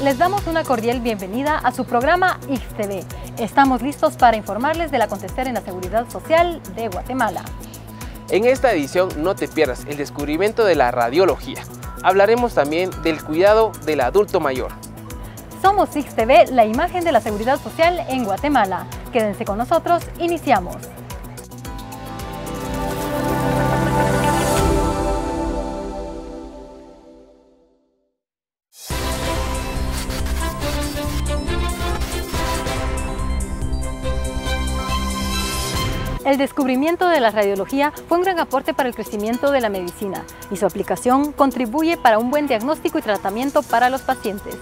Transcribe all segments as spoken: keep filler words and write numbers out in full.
Les damos una cordial bienvenida a su programa I X T V. Estamos listos para informarles del acontecer en la seguridad social de Guatemala. En esta edición no te pierdas el descubrimiento de la radiología. Hablaremos también del cuidado del adulto mayor. Somos I X T V, la imagen de la seguridad social en Guatemala. Quédense con nosotros, iniciamos. El descubrimiento de la radiología fue un gran aporte para el crecimiento de la medicina y su aplicación contribuye para un buen diagnóstico y tratamiento para los pacientes.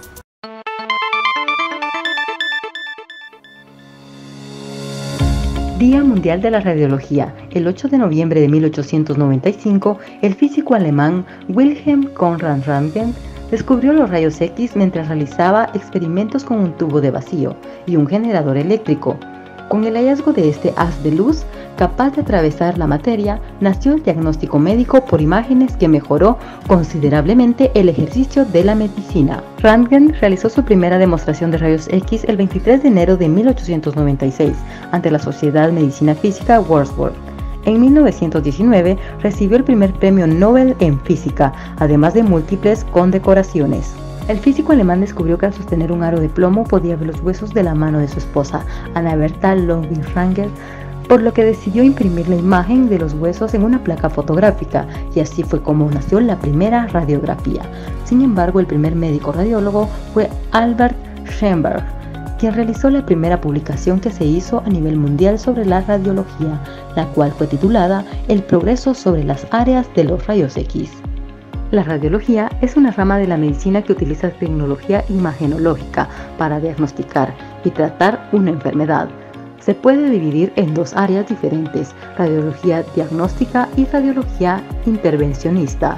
Día Mundial de la Radiología. El ocho de noviembre de mil ochocientos noventa y cinco, el físico alemán Wilhelm Conrad Röntgen descubrió los rayos X mientras realizaba experimentos con un tubo de vacío y un generador eléctrico. Con el hallazgo de este haz de luz, capaz de atravesar la materia, nació el diagnóstico médico por imágenes que mejoró considerablemente el ejercicio de la medicina. Röntgen realizó su primera demostración de rayos X el veintitrés de enero de mil ochocientos noventa y seis ante la Sociedad de Medicina Física Würzburg. En mil novecientos diecinueve recibió el primer premio Nobel en física, además de múltiples condecoraciones. El físico alemán descubrió que al sostener un aro de plomo podía ver los huesos de la mano de su esposa, Anna Bertha Ludwig-Röntgen, por lo que decidió imprimir la imagen de los huesos en una placa fotográfica, y así fue como nació la primera radiografía. Sin embargo, el primer médico radiólogo fue Albert Schönberg, quien realizó la primera publicación que se hizo a nivel mundial sobre la radiología, la cual fue titulada El progreso sobre las áreas de los rayos X. La radiología es una rama de la medicina que utiliza tecnología imagenológica para diagnosticar y tratar una enfermedad. Se puede dividir en dos áreas diferentes, radiología diagnóstica y radiología intervencionista.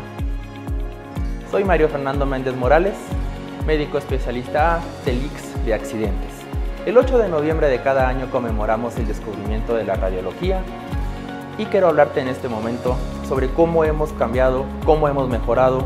Soy Mario Fernando Méndez Morales, médico especialista C E L I X de accidentes. El ocho de noviembre de cada año conmemoramos el descubrimiento de la radiología y quiero hablarte en este momento sobre cómo hemos cambiado, cómo hemos mejorado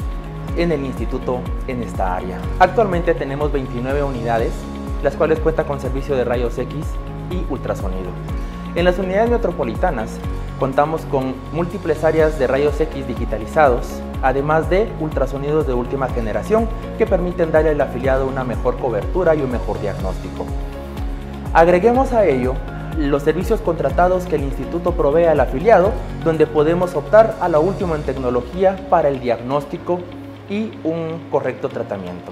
en el instituto en esta área. Actualmente tenemos veintinueve unidades, las cuales cuentan con servicio de rayos X y ultrasonido. En las unidades metropolitanas contamos con múltiples áreas de rayos X digitalizados, además de ultrasonidos de última generación que permiten darle al afiliado una mejor cobertura y un mejor diagnóstico. Agreguemos a ello los servicios contratados que el instituto provee al afiliado, donde podemos optar a lo último en tecnología para el diagnóstico y un correcto tratamiento.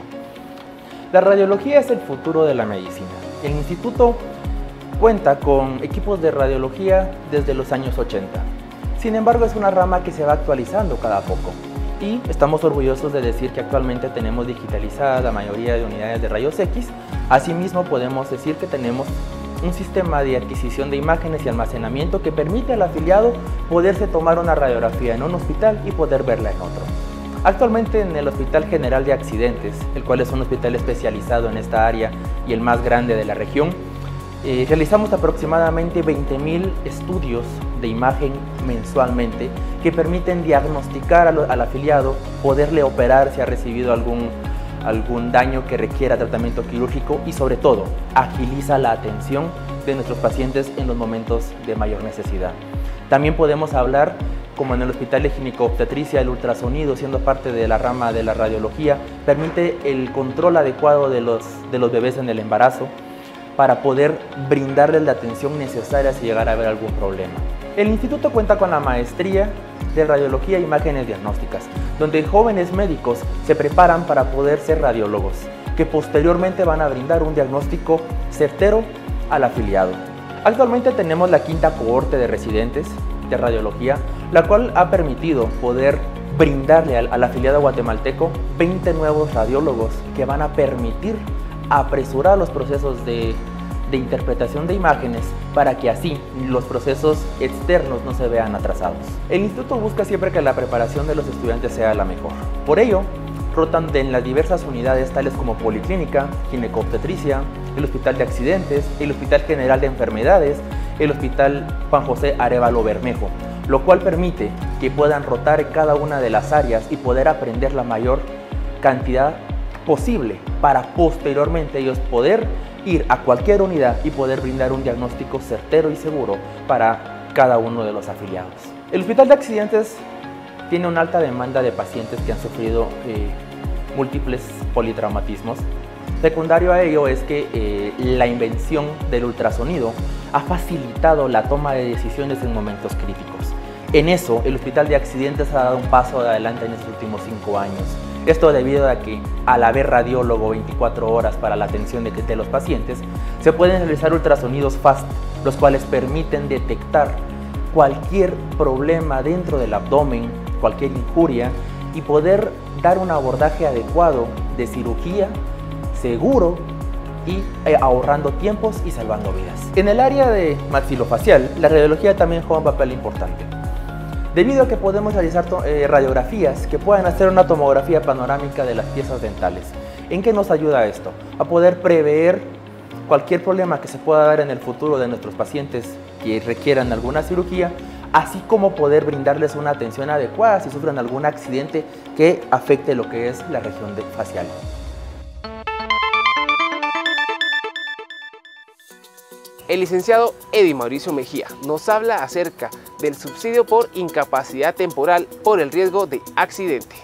La radiología es el futuro de la medicina. El instituto cuenta con equipos de radiología desde los años ochenta. Sin embargo, es una rama que se va actualizando cada poco. Y estamos orgullosos de decir que actualmente tenemos digitalizada la mayoría de unidades de rayos X. Asimismo, podemos decir que tenemos un sistema de adquisición de imágenes y almacenamiento que permite al afiliado poderse tomar una radiografía en un hospital y poder verla en otro. Actualmente en el Hospital General de Accidentes, el cual es un hospital especializado en esta área y el más grande de la región, eh, realizamos aproximadamente veinte mil estudios de imagen mensualmente que permiten diagnosticar al, al afiliado, poderle operar si ha recibido algún algún daño que requiera tratamiento quirúrgico y sobre todo agiliza la atención de nuestros pacientes en los momentos de mayor necesidad. También podemos hablar, como en el Hospital de Gineco-Obstetricia, el ultrasonido, siendo parte de la rama de la radiología, permite el control adecuado de los, de los bebés en el embarazo para poder brindarles la atención necesaria si llegara a haber algún problema. El instituto cuenta con la maestría de Radiología e Imágenes Diagnósticas, donde jóvenes médicos se preparan para poder ser radiólogos, que posteriormente van a brindar un diagnóstico certero al afiliado. Actualmente tenemos la quinta cohorte de residentes de radiología, la cual ha permitido poder brindarle al, al afiliado guatemalteco veinte nuevos radiólogos que van a permitir apresurar los procesos de de interpretación de imágenes para que así los procesos externos no se vean atrasados. El instituto busca siempre que la preparación de los estudiantes sea la mejor. Por ello, rotan en las diversas unidades tales como Policlínica, Gineco-Obstetricia, el Hospital de Accidentes, el Hospital General de Enfermedades, el Hospital Juan José Arévalo Bermejo, lo cual permite que puedan rotar en cada una de las áreas y poder aprender la mayor cantidad posible para posteriormente ellos poder ir a cualquier unidad y poder brindar un diagnóstico certero y seguro para cada uno de los afiliados. El Hospital de Accidentes tiene una alta demanda de pacientes que han sufrido eh, múltiples politraumatismos. Secundario a ello es que eh, la invención del ultrasonido ha facilitado la toma de decisiones en momentos críticos. En eso, el Hospital de Accidentes ha dado un paso adelante en estos últimos cinco años. Esto debido a que, al haber radiólogo veinticuatro horas para la atención de, de los pacientes, se pueden realizar ultrasonidos fast, los cuales permiten detectar cualquier problema dentro del abdomen, cualquier injuria, y poder dar un abordaje adecuado de cirugía, seguro y eh, ahorrando tiempos y salvando vidas. En el área de maxilofacial, la radiología también juega un papel importante, debido a que podemos realizar eh, radiografías que puedan hacer una tomografía panorámica de las piezas dentales. ¿En qué nos ayuda esto? A poder prever cualquier problema que se pueda dar en el futuro de nuestros pacientes que requieran alguna cirugía, así como poder brindarles una atención adecuada si sufren algún accidente que afecte lo que es la región de facial. El licenciado Eddie Mauricio Mejía nos habla acerca del subsidio por incapacidad temporal por el riesgo de accidente.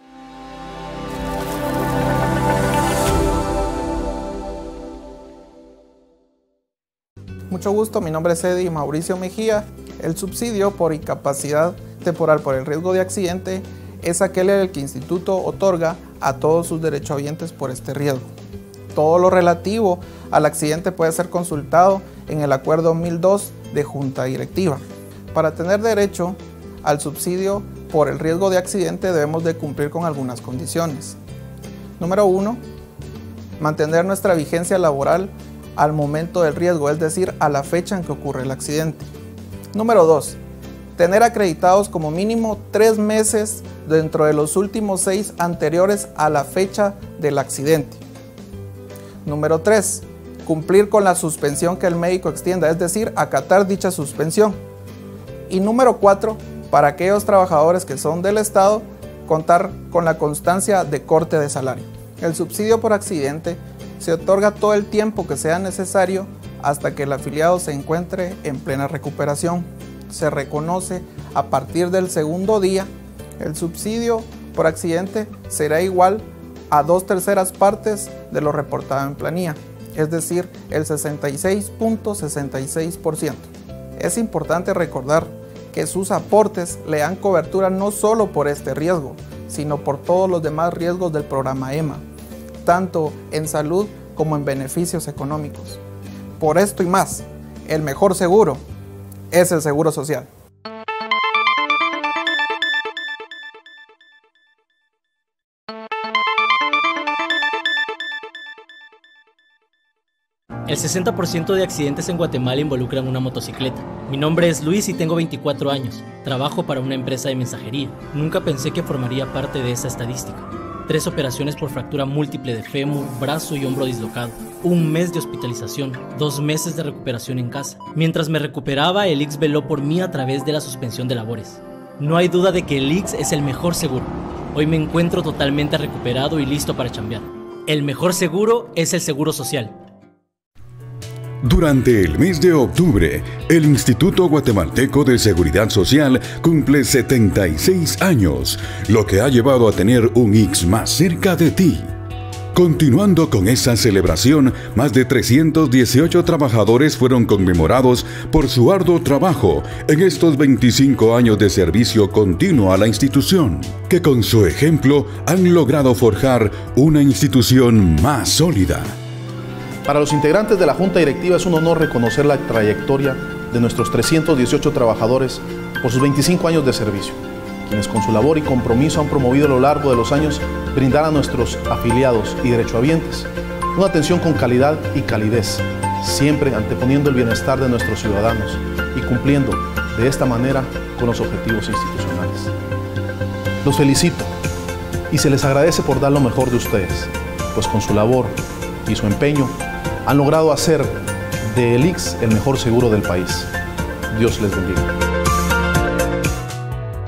Mucho gusto, mi nombre es Eddie Mauricio Mejía. El subsidio por incapacidad temporal por el riesgo de accidente es aquel el que el Instituto otorga a todos sus derechohabientes por este riesgo. Todo lo relativo al accidente puede ser consultado en el Acuerdo mil dos de Junta Directiva. Para tener derecho al subsidio por el riesgo de accidente debemos de cumplir con algunas condiciones. Número uno, mantener nuestra vigencia laboral al momento del riesgo, es decir, a la fecha en que ocurre el accidente. Número dos, tener acreditados como mínimo tres meses dentro de los últimos seis anteriores a la fecha del accidente. Número tres, cumplir con la suspensión que el médico extienda, es decir, acatar dicha suspensión. Y número cuatro, para aquellos trabajadores que son del Estado, contar con la constancia de corte de salario. El subsidio por accidente se otorga todo el tiempo que sea necesario hasta que el afiliado se encuentre en plena recuperación. Se reconoce a partir del segundo día. El subsidio por accidente será igual a dos terceras partes de lo reportado en planilla, es decir, el sesenta y seis punto sesenta y seis por ciento. Es importante recordar que sus aportes le dan cobertura no solo por este riesgo, sino por todos los demás riesgos del programa E M A, tanto en salud como en beneficios económicos. Por esto y más, el mejor seguro es el Seguro Social. El sesenta por ciento de accidentes en Guatemala involucran una motocicleta. Mi nombre es Luis y tengo veinticuatro años. Trabajo para una empresa de mensajería. Nunca pensé que formaría parte de esa estadística. Tres operaciones por fractura múltiple de fémur, brazo y hombro dislocado. Un mes de hospitalización. Dos meses de recuperación en casa. Mientras me recuperaba, el I X S veló por mí a través de la suspensión de labores. No hay duda de que el I X S es el mejor seguro. Hoy me encuentro totalmente recuperado y listo para chambear. El mejor seguro es el Seguro Social. Durante el mes de octubre, el Instituto Guatemalteco de Seguridad Social cumple setenta y seis años, lo que ha llevado a tener un I X S más cerca de ti. Continuando con esa celebración, más de trescientos dieciocho trabajadores fueron conmemorados por su arduo trabajo en estos veinticinco años de servicio continuo a la institución, que con su ejemplo han logrado forjar una institución más sólida. Para los integrantes de la Junta Directiva es un honor reconocer la trayectoria de nuestros trescientos dieciocho trabajadores por sus veinticinco años de servicio, quienes con su labor y compromiso han promovido a lo largo de los años brindar a nuestros afiliados y derechohabientes una atención con calidad y calidez, siempre anteponiendo el bienestar de nuestros ciudadanos y cumpliendo de esta manera con los objetivos institucionales. Los felicito y se les agradece por dar lo mejor de ustedes, pues con su labor y su empeño han logrado hacer del I X S el mejor seguro del país. Dios les bendiga.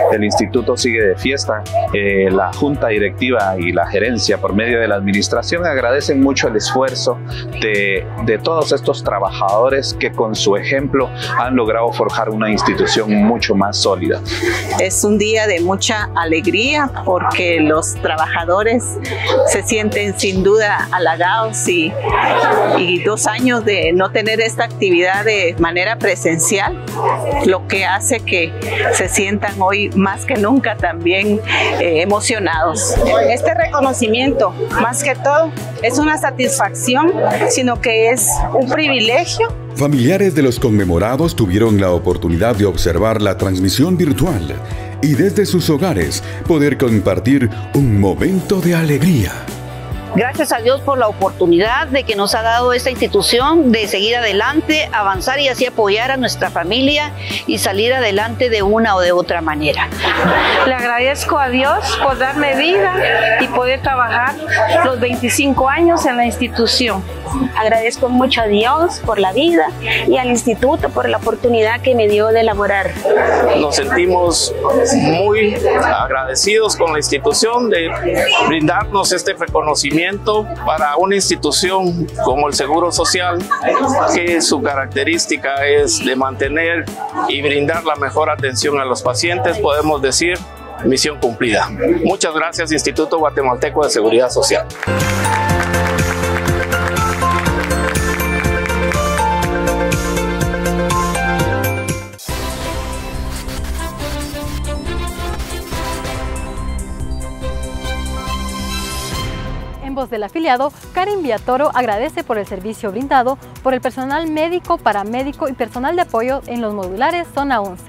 el instituto sigue de fiesta. Eh, la junta directiva y la gerencia por medio de la administración agradecen mucho el esfuerzo de, de todos estos trabajadores que con su ejemplo han logrado forjar una institución mucho más sólida. Es un día de mucha alegría porque los trabajadores se sienten sin duda halagados y, y dos años de no tener esta actividad de manera presencial, lo que hace que se sientan hoy más que nunca también eh, emocionados. Este reconocimiento, más que todo, es una satisfacción, sino que es un privilegio. Familiares de los conmemorados tuvieron la oportunidad de observar la transmisión virtual y desde sus hogares poder compartir un momento de alegría. Gracias a Dios por la oportunidad de que nos ha dado esta institución de seguir adelante, avanzar y así apoyar a nuestra familia y salir adelante de una o de otra manera. Le agradezco a Dios por darme vida y poder trabajar los veinticinco años en la institución. Agradezco mucho a Dios por la vida y al instituto por la oportunidad que me dio de elaborar. Nos sentimos muy agradecidos con la institución de brindarnos este reconocimiento para una institución como el Seguro Social, que su característica es de mantener y brindar la mejor atención a los pacientes. Podemos decir, misión cumplida. Muchas gracias, Instituto Guatemalteco de Seguridad Social. En voz del afiliado, Karen Villatoro agradece por el servicio brindado por el personal médico, paramédico y personal de apoyo en los modulares Zona once.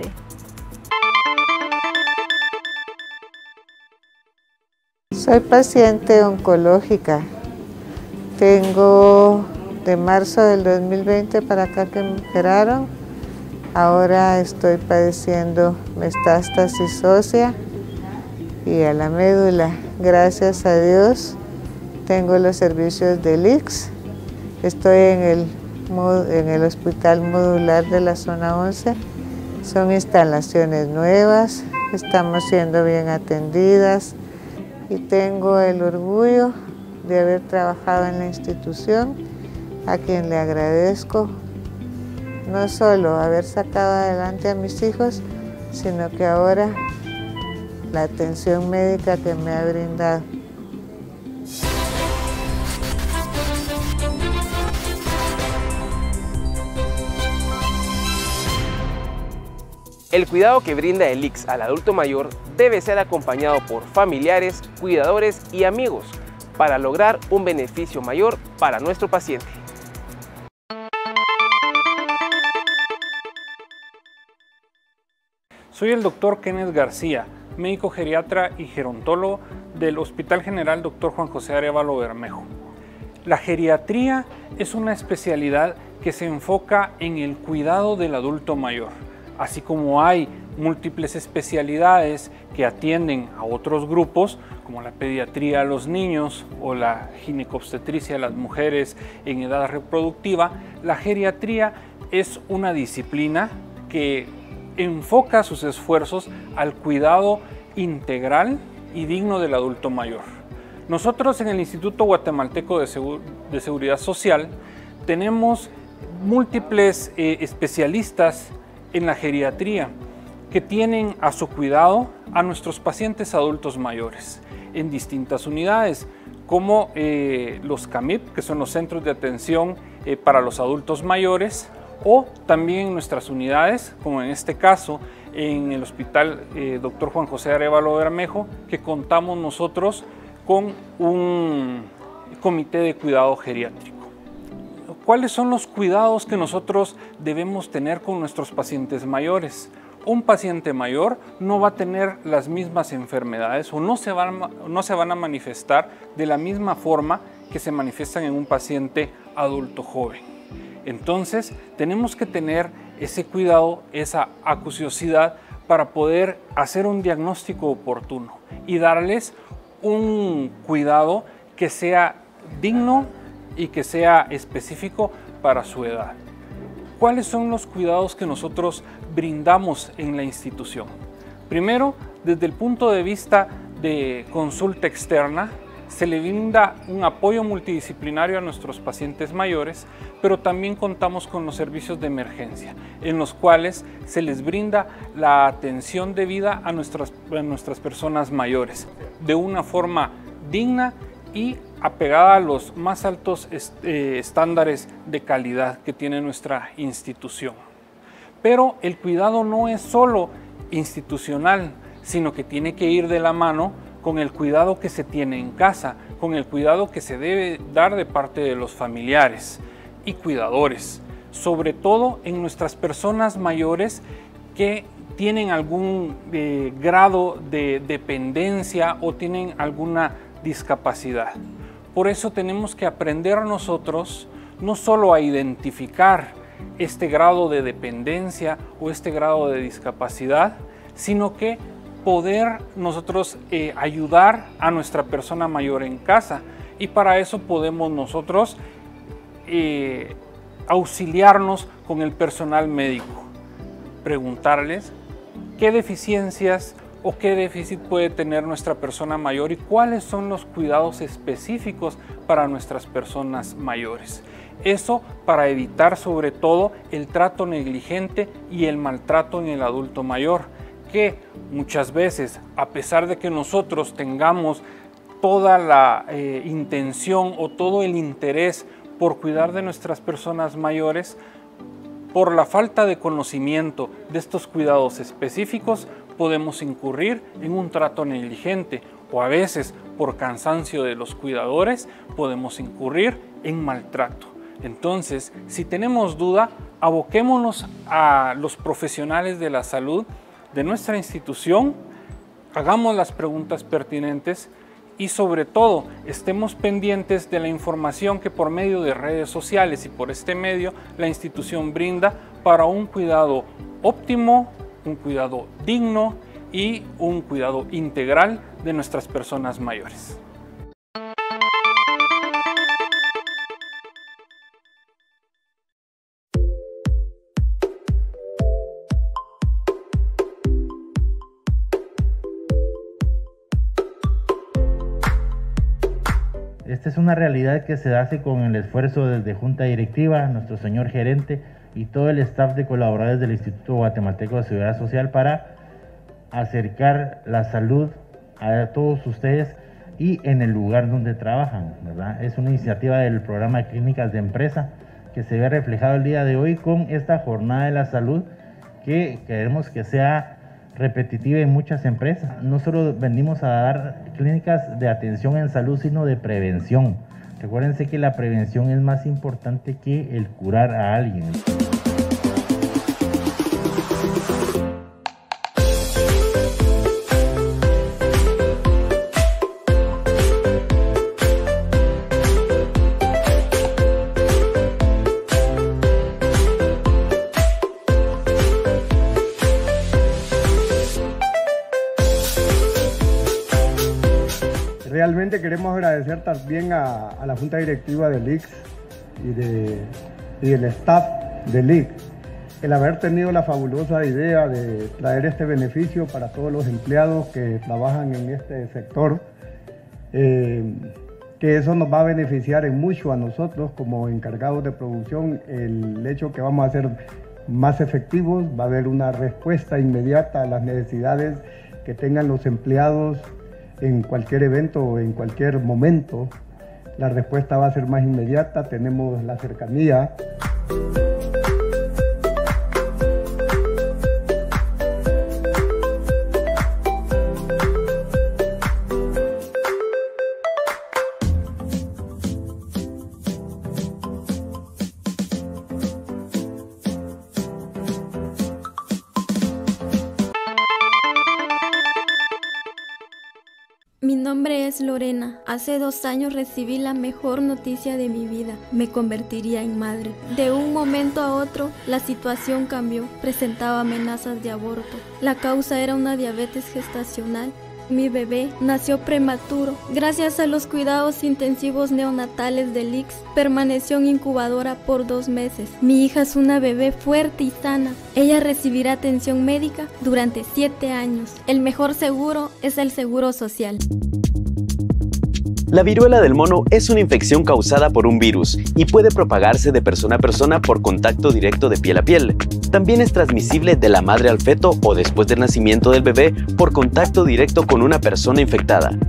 Soy paciente oncológica. Tengo de marzo del dos mil veinte para acá que me operaron. Ahora estoy padeciendo metástasis ósea y a la médula. Gracias a Dios tengo los servicios del I X. Estoy en el, en el hospital modular de la zona once. Son instalaciones nuevas, estamos siendo bien atendidas y tengo el orgullo de haber trabajado en la institución, a quien le agradezco no solo haber sacado adelante a mis hijos, sino que ahora la atención médica que me ha brindado. El cuidado que brinda el I C S al adulto mayor debe ser acompañado por familiares, cuidadores y amigos para lograr un beneficio mayor para nuestro paciente. Soy el doctor Kenneth García, médico geriatra y gerontólogo del Hospital General doctor Juan José Arévalo Bermejo. La geriatría es una especialidad que se enfoca en el cuidado del adulto mayor. Así como hay múltiples especialidades que atienden a otros grupos, como la pediatría a los niños o la ginecobstetricia a las mujeres en edad reproductiva, la geriatría es una disciplina que enfoca sus esfuerzos al cuidado integral y digno del adulto mayor. Nosotros en el Instituto Guatemalteco de, Segur- de Seguridad Social tenemos múltiples eh, especialistas en la geriatría que tienen a su cuidado a nuestros pacientes adultos mayores en distintas unidades como eh, los C A M I P, que son los centros de atención eh, para los adultos mayores, o también en nuestras unidades, como en este caso en el Hospital eh, doctor Juan José Arévalo Bermejo, que contamos nosotros con un comité de cuidado geriátrico. ¿Cuáles son los cuidados que nosotros debemos tener con nuestros pacientes mayores? Un paciente mayor no va a tener las mismas enfermedades o no se van, no se van a manifestar de la misma forma que se manifiestan en un paciente adulto joven. Entonces, tenemos que tener ese cuidado, esa acuciosidad para poder hacer un diagnóstico oportuno y darles un cuidado que sea digno y que sea específico para su edad. ¿Cuáles son los cuidados que nosotros brindamos en la institución? Primero, desde el punto de vista de consulta externa, se le brinda un apoyo multidisciplinario a nuestros pacientes mayores, pero también contamos con los servicios de emergencia, en los cuales se les brinda la atención debida a nuestras, a nuestras personas mayores, de una forma digna y apegada a los más altos eh, estándares de calidad que tiene nuestra institución. Pero el cuidado no es solo institucional, sino que tiene que ir de la mano con el cuidado que se tiene en casa, con el cuidado que se debe dar de parte de los familiares y cuidadores, sobre todo en nuestras personas mayores que tienen algún eh, grado de dependencia o tienen alguna discapacidad. Por eso tenemos que aprender nosotros no solo a identificar este grado de dependencia o este grado de discapacidad, sino que poder nosotros eh, ayudar a nuestra persona mayor en casa, y para eso podemos nosotros eh, auxiliarnos con el personal médico, preguntarles qué deficiencias o qué déficit puede tener nuestra persona mayor y cuáles son los cuidados específicos para nuestras personas mayores. Eso para evitar sobre todo el trato negligente y el maltrato en el adulto mayor, que muchas veces, a pesar de que nosotros tengamos toda la eh, intención o todo el interés por cuidar de nuestras personas mayores, por la falta de conocimiento de estos cuidados específicos, podemos incurrir en un trato negligente, o a veces por cansancio de los cuidadores podemos incurrir en maltrato. Entonces, si tenemos duda, aboquémonos a los profesionales de la salud de nuestra institución, hagamos las preguntas pertinentes y sobre todo estemos pendientes de la información que por medio de redes sociales y por este medio la institución brinda para un cuidado óptimo, un cuidado digno y un cuidado integral de nuestras personas mayores. Esta es una realidad que se hace con el esfuerzo desde Junta Directiva, nuestro señor gerente y todo el staff de colaboradores del Instituto Guatemalteco de Seguridad Social para acercar la salud a todos ustedes y en el lugar donde trabajan, ¿verdad? Es una iniciativa del programa de clínicas de empresa que se ve reflejado el día de hoy con esta jornada de la salud que queremos que sea repetitiva en muchas empresas. No solo venimos a dar clínicas de atención en salud, sino de prevención. Recuérdense que la prevención es más importante que el curar a alguien. Realmente queremos agradecer también a, a la Junta Directiva del I C S y, de, y el staff del I C S el haber tenido la fabulosa idea de traer este beneficio para todos los empleados que trabajan en este sector, eh, que eso nos va a beneficiar en mucho a nosotros como encargados de producción, el hecho que vamos a ser más efectivos, va a haber una respuesta inmediata a las necesidades que tengan los empleados en cualquier evento o en cualquier momento. La respuesta va a ser más inmediata, tenemos la cercanía. Mi nombre es Lorena. Hace dos años recibí la mejor noticia de mi vida. Me convertiría en madre. De un momento a otro, la situación cambió. Presentaba amenazas de aborto. La causa era una diabetes gestacional Mi bebé nació prematuro. Gracias a los cuidados intensivos neonatales del I C S, permaneció en incubadora por dos meses. Mi hija es una bebé fuerte y sana. Ella recibirá atención médica durante siete años. El mejor seguro es el Seguro Social. La viruela del mono es una infección causada por un virus y puede propagarse de persona a persona por contacto directo de piel a piel. También es transmisible de la madre al feto o después del nacimiento del bebé por contacto directo con una persona infectada.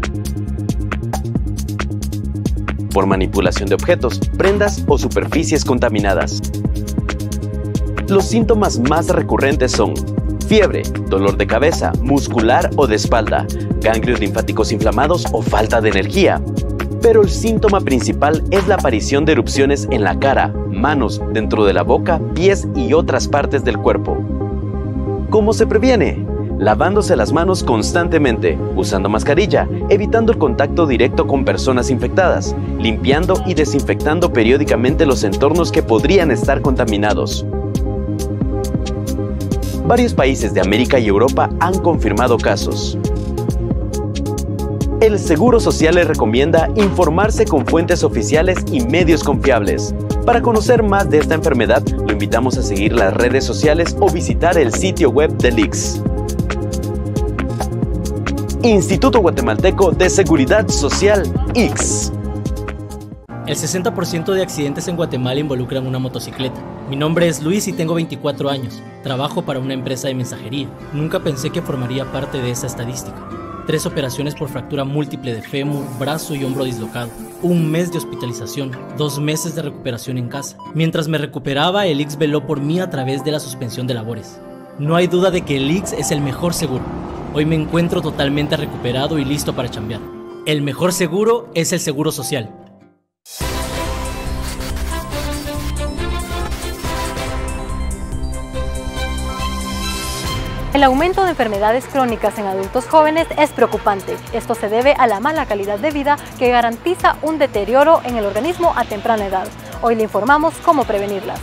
Por manipulación de objetos, prendas o superficies contaminadas. Los síntomas más recurrentes son fiebre, dolor de cabeza, muscular o de espalda, ganglios linfáticos inflamados o falta de energía. Pero el síntoma principal es la aparición de erupciones en la cara, manos, dentro de la boca, pies y otras partes del cuerpo. ¿Cómo se previene? Lavándose las manos constantemente, usando mascarilla, evitando el contacto directo con personas infectadas, limpiando y desinfectando periódicamente los entornos que podrían estar contaminados. Varios países de América y Europa han confirmado casos. El Seguro Social les recomienda informarse con fuentes oficiales y medios confiables. Para conocer más de esta enfermedad, lo invitamos a seguir las redes sociales o visitar el sitio web del I C S. Instituto Guatemalteco de Seguridad Social, I C S. El sesenta por ciento de accidentes en Guatemala involucran una motocicleta. Mi nombre es Luis y tengo veinticuatro años. Trabajo para una empresa de mensajería. Nunca pensé que formaría parte de esa estadística. Tres operaciones por fractura múltiple de fémur, brazo y hombro dislocado. Un mes de hospitalización. Dos meses de recuperación en casa. Mientras me recuperaba, el I C S veló por mí a través de la suspensión de labores. No hay duda de que el I C S es el mejor seguro. Hoy me encuentro totalmente recuperado y listo para chambear. El mejor seguro es el Seguro Social. El aumento de enfermedades crónicas en adultos jóvenes es preocupante. Esto se debe a la mala calidad de vida que garantiza un deterioro en el organismo a temprana edad. Hoy le informamos cómo prevenirlas.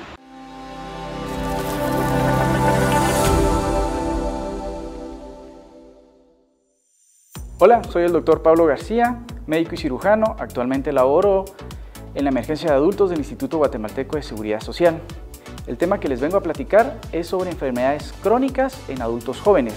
Hola, soy el doctor Pablo García, médico y cirujano. Actualmente laboro en la emergencia de adultos del Instituto Guatemalteco de Seguridad Social. El tema que les vengo a platicar es sobre enfermedades crónicas en adultos jóvenes.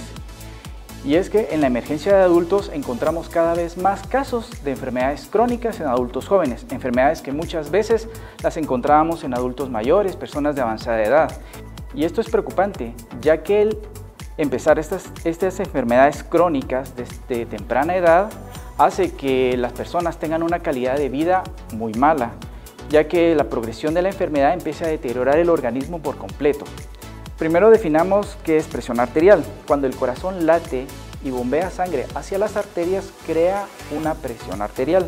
Y es que en la emergencia de adultos encontramos cada vez más casos de enfermedades crónicas en adultos jóvenes, enfermedades que muchas veces las encontrábamos en adultos mayores, personas de avanzada edad. Y esto es preocupante, ya que el empezar estas, estas enfermedades crónicas desde temprana edad hace que las personas tengan una calidad de vida muy mala, ya que la progresión de la enfermedad empieza a deteriorar el organismo por completo. Primero definamos qué es presión arterial. Cuando el corazón late y bombea sangre hacia las arterias, crea una presión arterial.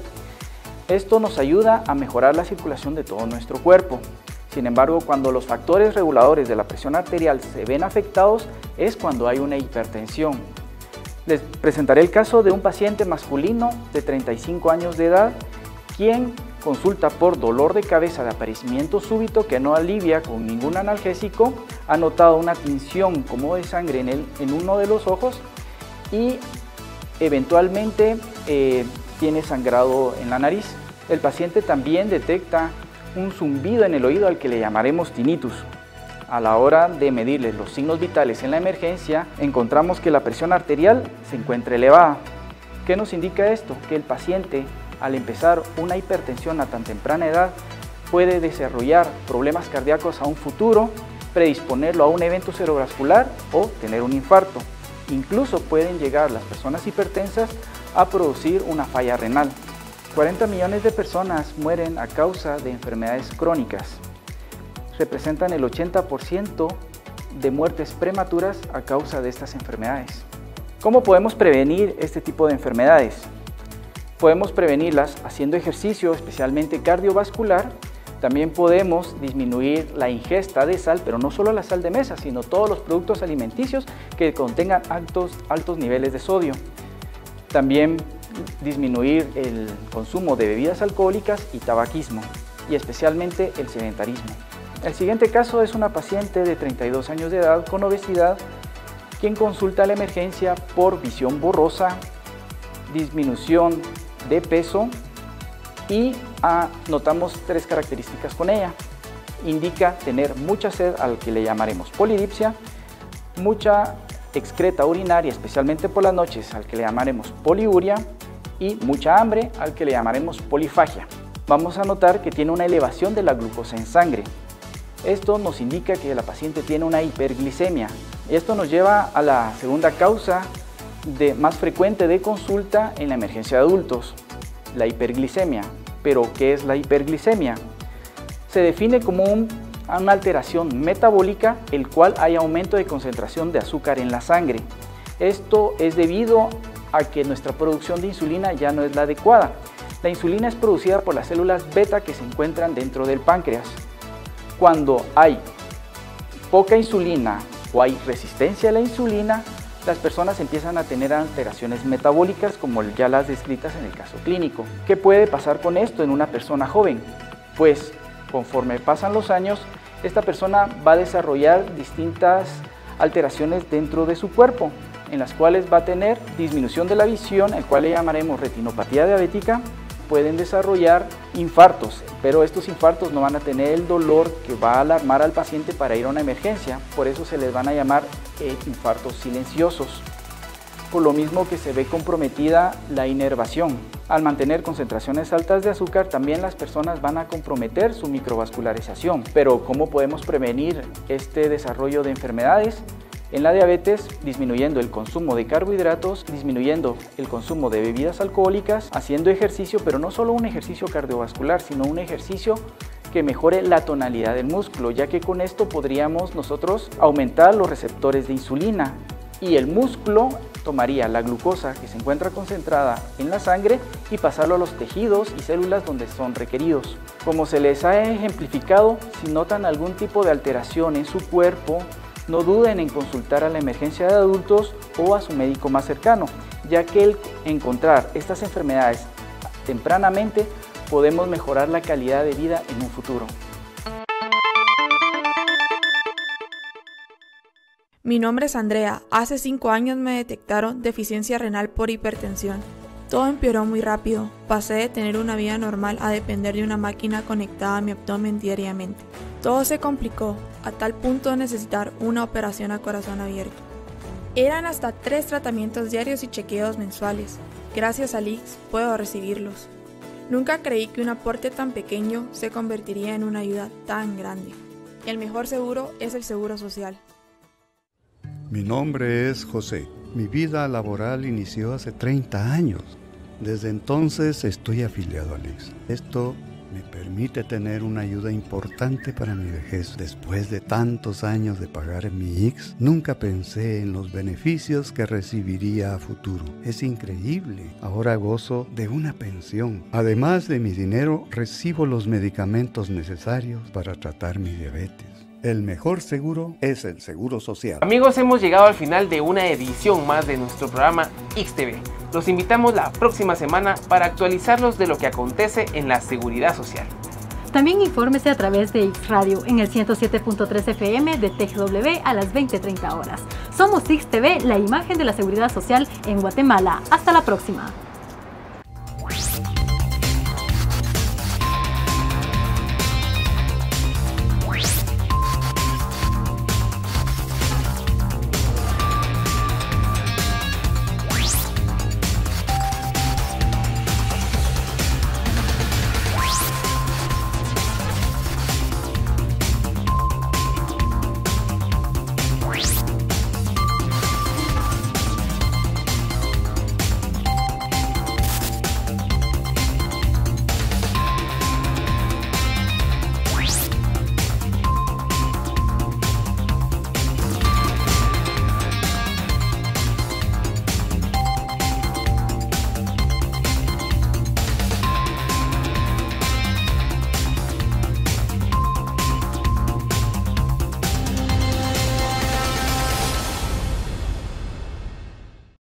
Esto nos ayuda a mejorar la circulación de todo nuestro cuerpo. Sin embargo, cuando los factores reguladores de la presión arterial se ven afectados, es cuando hay una hipertensión. Les presentaré el caso de un paciente masculino de treinta y cinco años de edad, quien consulta por dolor de cabeza de aparecimiento súbito que no alivia con ningún analgésico, ha notado una tinción como de sangre en, el, en uno de los ojos y eventualmente eh, tiene sangrado en la nariz. El paciente también detecta un zumbido en el oído al que le llamaremos tinnitus. A la hora de medirle los signos vitales en la emergencia, encontramos que la presión arterial se encuentra elevada. ¿Qué nos indica esto? Que el paciente, al empezar una hipertensión a tan temprana edad, puede desarrollar problemas cardíacos a un futuro, predisponerlo a un evento cerebrovascular o tener un infarto. Incluso pueden llegar las personas hipertensas a producir una falla renal. cuarenta millones de personas mueren a causa de enfermedades crónicas. Representan el ochenta por ciento de muertes prematuras a causa de estas enfermedades. ¿Cómo podemos prevenir este tipo de enfermedades? Podemos prevenirlas haciendo ejercicio, especialmente cardiovascular. También podemos disminuir la ingesta de sal, pero no solo la sal de mesa, sino todos los productos alimenticios que contengan altos, altos niveles de sodio. También disminuir el consumo de bebidas alcohólicas y tabaquismo, y especialmente el sedentarismo. El siguiente caso es una paciente de treinta y dos años de edad con obesidad, quien consulta la emergencia por visión borrosa, disminución de peso y ah, notamos tres características con ella. Indica tener mucha sed, al que le llamaremos polidipsia, mucha excreta urinaria, especialmente por las noches, al que le llamaremos poliuria, y mucha hambre, al que le llamaremos polifagia. Vamos a notar que tiene una elevación de la glucosa en sangre. Esto nos indica que la paciente tiene una hiperglicemia. Esto nos lleva a la segunda causa de, más frecuente de consulta en la emergencia de adultos, la hiperglicemia. ¿Pero qué es la hiperglicemia? Se define como un, una alteración metabólica, el cual hay aumento de concentración de azúcar en la sangre. Esto es debido a que nuestra producción de insulina ya no es la adecuada. La insulina es producida por las células beta que se encuentran dentro del páncreas. Cuando hay poca insulina o hay resistencia a la insulina, las personas empiezan a tener alteraciones metabólicas como ya las descritas en el caso clínico. ¿Qué puede pasar con esto en una persona joven? Pues conforme pasan los años, esta persona va a desarrollar distintas alteraciones dentro de su cuerpo, en las cuales va a tener disminución de la visión, el cual le llamaremos retinopatía diabética. Pueden desarrollar infartos, pero estos infartos no van a tener el dolor que va a alarmar al paciente para ir a una emergencia, por eso se les van a llamar eh, infartos silenciosos. Por lo mismo que se ve comprometida la inervación. Al mantener concentraciones altas de azúcar, también las personas van a comprometer su microvascularización. Pero ¿cómo podemos prevenir este desarrollo de enfermedades? En la diabetes, disminuyendo el consumo de carbohidratos, disminuyendo el consumo de bebidas alcohólicas, haciendo ejercicio, pero no solo un ejercicio cardiovascular, sino un ejercicio que mejore la tonalidad del músculo, ya que con esto podríamos nosotros aumentar los receptores de insulina y el músculo tomaría la glucosa que se encuentra concentrada en la sangre y pasarlo a los tejidos y células donde son requeridos. Como se les ha ejemplificado, si notan algún tipo de alteración en su cuerpo, no duden en consultar a la emergencia de adultos o a su médico más cercano, ya que el encontrar estas enfermedades tempranamente podemos mejorar la calidad de vida en un futuro. Mi nombre es Andrea. Hace cinco años me detectaron deficiencia renal por hipertensión. Todo empeoró muy rápido. Pasé de tener una vida normal a depender de una máquina conectada a mi abdomen diariamente. Todo se complicó a tal punto de necesitar una operación a corazón abierto. Eran hasta tres tratamientos diarios y chequeos mensuales. Gracias a L I C S puedo recibirlos. Nunca creí que un aporte tan pequeño se convertiría en una ayuda tan grande. El mejor seguro es el Seguro Social. Mi nombre es José. Mi vida laboral inició hace treinta años. Desde entonces estoy afiliado a L I C S. Esto me permite tener una ayuda importante para mi vejez. Después de tantos años de pagar mi I X S, nunca pensé en los beneficios que recibiría a futuro. Es increíble. Ahora gozo de una pensión. Además de mi dinero, recibo los medicamentos necesarios para tratar mi diabetes. El mejor seguro es el Seguro Social. Amigos, hemos llegado al final de una edición más de nuestro programa X T V. Los invitamos la próxima semana para actualizarlos de lo que acontece en la seguridad social. También infórmese a través de X Radio en el ciento siete punto tres F M de T G W a las veinte treinta horas. Somos X T V, la imagen de la seguridad social en Guatemala. Hasta la próxima.